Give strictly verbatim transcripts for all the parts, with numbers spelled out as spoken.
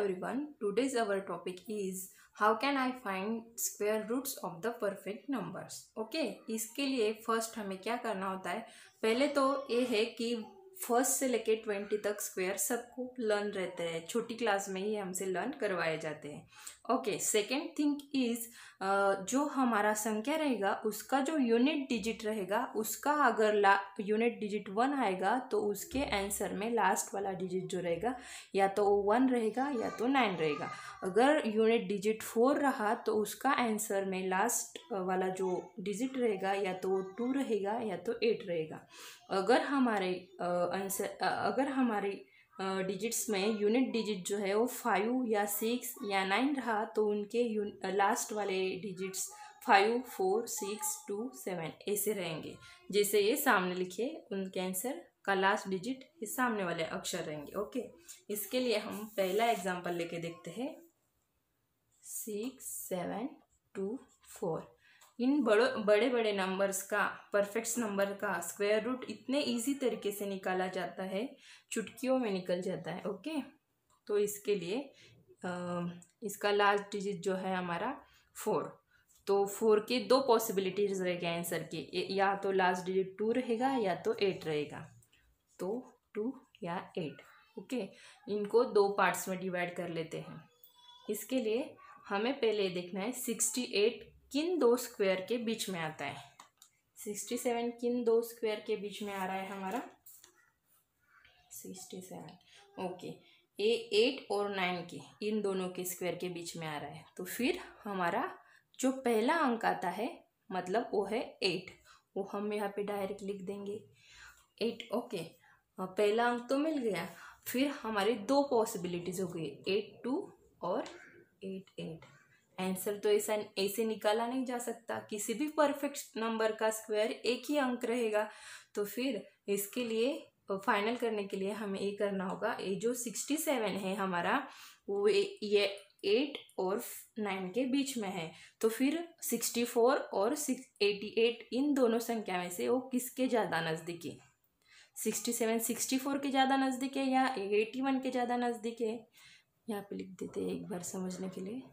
everyone, today's our topic is how can I find square roots of the perfect numbers. Okay, इसके लिए first हमें क्या करना होता है, पहले तो ये है कि फर्स्ट से लेके ट्वेंटी तक स्क्वायर सबको लर्न रहते हैं, छोटी क्लास में ही हमसे लर्न करवाए जाते हैं. ओके, सेकेंड थिंग इज जो हमारा संख्या रहेगा उसका जो यूनिट डिजिट रहेगा उसका अगर ला यूनिट डिजिट वन आएगा तो उसके आंसर में लास्ट वाला डिजिट जो रहेगा या तो वन रहेगा या तो नाइन रहेगा. अगर यूनिट डिजिट फोर रहा तो उसका आंसर में लास्ट वाला जो डिजिट रहेगा या तो टू रहेगा या तो एट रहेगा. अगर हमारे आंसर अगर हमारे डिजिट्स में यूनिट डिजिट जो है वो फाइव या सिक्स या नाइन रहा तो उनके लास्ट वाले digits five four six two seven ऐसे रहेंगे. जैसे ये सामने लिखे उनके आंसर का लास्ट डिजिट इस सामने वाले अक्षर रहेंगे. ओके, इसके लिए हम पहला एग्जांपल लेके देखते हैं. Six seven two four. इन बड़ो बड़े बड़े नंबर्स का परफेक्ट नंबर का स्क्वायर रूट इतने इजी तरीके से निकाला जाता है, चुटकियों में निकल जाता है. ओके, तो इसके लिए आ, इसका लास्ट डिजिट जो है हमारा फोर. तो फोर के दो पॉसिबिलिटीज रहेगा आंसर के, या तो लास्ट डिजिट टू रहेगा या तो एट रहेगा. तो टू या एट. ओके, इनको दो पार्ट्स में डिवाइड कर लेते हैं. इसके लिए हमें पहले देखना है सिक्सटी एट किन दो स्क्वायर के बीच में आता है. सिक्सटी सेवन किन दो स्क्वायर के बीच में आ रहा है हमारा सिक्सटी सेवन. ओके, ए एट और नाइन के इन दोनों के स्क्वायर के बीच में आ रहा है. तो फिर हमारा जो पहला अंक आता है मतलब वो है एट, वो हम यहाँ पे डायरेक्ट लिख देंगे एट. ओके, पहला अंक तो मिल गया. फिर हमारे दो पॉसिबिलिटीज हो गई, एट टू और एट एट. आंसर तो ऐसा ऐसे निकाला नहीं जा सकता, किसी भी परफेक्ट नंबर का स्क्वायर एक ही अंक रहेगा. तो फिर इसके लिए फाइनल करने के लिए हमें ये करना होगा, ये जो सिक्सटी सेवन है हमारा वो ये एट और नाइन के बीच में है. तो फिर सिक्सटी फोर और एटी एट इन दोनों संख्या में से वो किसके ज़्यादा नज़दीक है. सिक्सटी सेवन सिक्सटी फोर के ज़्यादा नज़दीक है या एटी वन के ज़्यादा नज़दीक है. यहाँ पे लिख देते हैं एक बार समझने के लिए,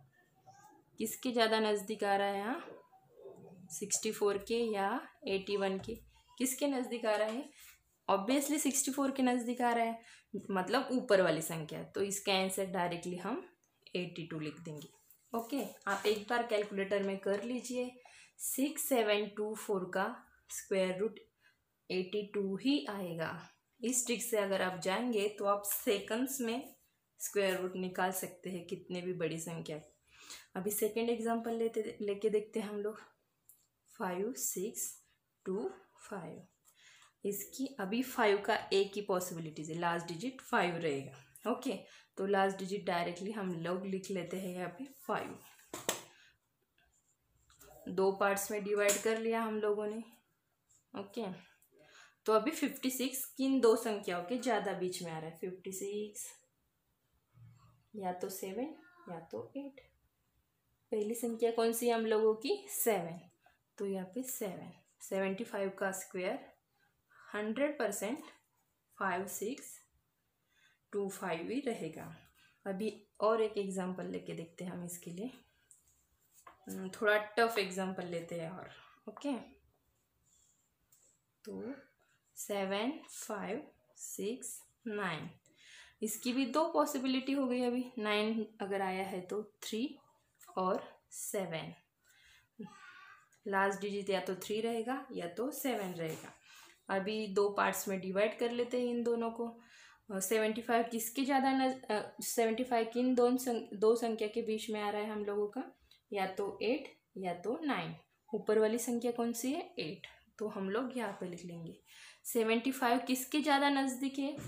किसके ज़्यादा नज़दीक आ रहा है. यहाँ सिक्सटी फोर के या एटी वन के, किसके नज़दीक आ रहा है. ऑब्वियसली सिक्सटी फोर के नज़दीक आ रहा है, मतलब ऊपर वाली संख्या. तो इसका आंसर डायरेक्टली हम एटी टू लिख देंगे. ओके, आप एक बार कैलकुलेटर में कर लीजिए. सिक्स सेवन टू फोर का स्क्वायर रूट एटी टू ही आएगा. इस ट्रिक से अगर आप जाएंगे तो आप सेकंड्स में स्क्वायर रूट निकाल सकते हैं कितने भी बड़ी संख्या. अभी सेकेंड एग्जांपल लेते लेके देखते हैं हम लोग. Five six two five. इसकी अभी फाइव का एक ही पॉसिबिलिटीज है, लास्ट डिजिट फाइव रहेगा. ओके, तो लास्ट डिजिट डायरेक्टली हम लोग लिख लेते हैं यहाँ पे फाइव. दो पार्ट्स में डिवाइड कर लिया हम लोगों ने. ओके, तो अभी फिफ्टी सिक्स किन दो संख्याओं के ज़्यादा बीच में आ रहा है. फिफ्टी सिक्स या तो सेवन या तो एट. पहली संख्या कौन सी है हम लोगों की, सेवन. तो यहाँ पे सेवन. सेवेंटी फाइव का square hundred percent five six two five ही रहेगा. अभी और एक एग्जांपल लेके देखते हैं हम. इसके लिए थोड़ा टफ एग्जांपल लेते हैं और. ओके, तो सेवन फाइव सिक्स नाइन. इसकी भी दो पॉसिबिलिटी हो गई. अभी नाइन अगर आया है तो थ्री और सेवन. लास्ट डिजिट या तो थ्री रहेगा या तो सेवन रहेगा. अभी दो पार्ट्स में डिवाइड कर लेते हैं इन दोनों को. सेवेंटी फाइव किसके ज़्यादा न सेवेंटी फाइव किन दो दो संख्या के बीच में आ रहा है हम लोगों का, या तो एट या तो नाइन. ऊपर वाली संख्या कौन सी है, एट. तो हम लोग यहाँ पे लिख लेंगे सेवेंटी फाइव किसके ज़्यादा नज़दीक है,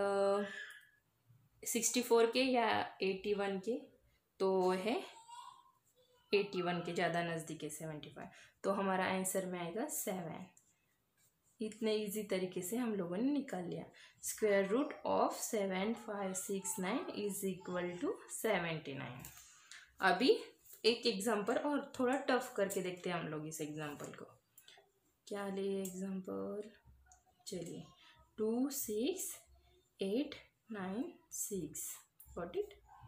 सिक्सटी फोर के या एटी वन के. तो है एटी वन के ज़्यादा नज़दीक है सेवेंटी फाइव. तो हमारा आंसर में आएगा सेवन. इतने इजी तरीके से हम लोगों ने निकाल लिया. Square root of seven five six nine is equal to seventy nine. अभी एक एग्जांपल और थोड़ा टफ करके देखते हैं हम लोग इस एग्जांपल को. क्या ले एग्जांपल, चलिए two six eight nine six. Got it.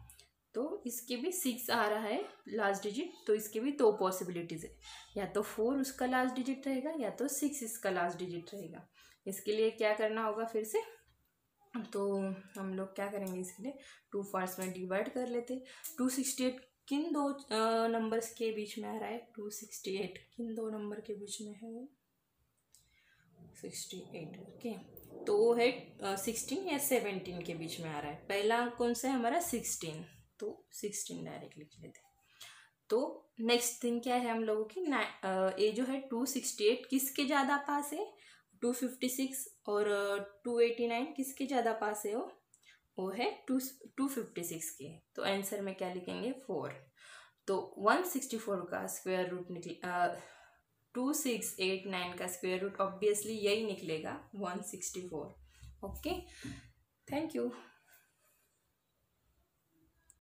तो इसके भी सिक्स आ रहा है लास्ट डिजिट, तो इसके भी दो पॉसिबिलिटीज़ है, या तो फोर उसका लास्ट डिजिट रहेगा या तो सिक्स इसका लास्ट डिजिट रहेगा। इसके लिए क्या करना होगा फिर से, तो हम लोग क्या करेंगे इसके लिए, टू पार्ट्स में डिवाइड कर लेते। टू सिक्सटी एट किन दो नंबर्स के बीच में आ रहा है, टू सिक्सटी एट किन दो नंबर के बीच में है, सिक्सटी एट, ओके। तो वो है सिक्सटीन या सेवनटीन के बीच में आ रहा है। पहला अंक कौन सा है हमारा, सिक्सटीन, तो सिक्सटीन डायरेक्ट लिख लेते हैं। तो नेक्स्ट थिंग क्या है हम लोगों की, ये जो है टू सिक्सटी एट किसके ज़्यादा पास है, टू फिफ्टी सिक्स और टू एटी नाइन किसके ज़्यादा पास है, वो वो है टू टू फिफ्टी सिक्स के। तो आंसर में क्या लिखेंगे, फोर। तो वन सिक्सटी फोर का स्क्वायर रूट निकले, टू सिक्स एट नाइन का स्क्वायर रूट ऑब्वियसली यही निकलेगा, one sixty four. Okay, thank you.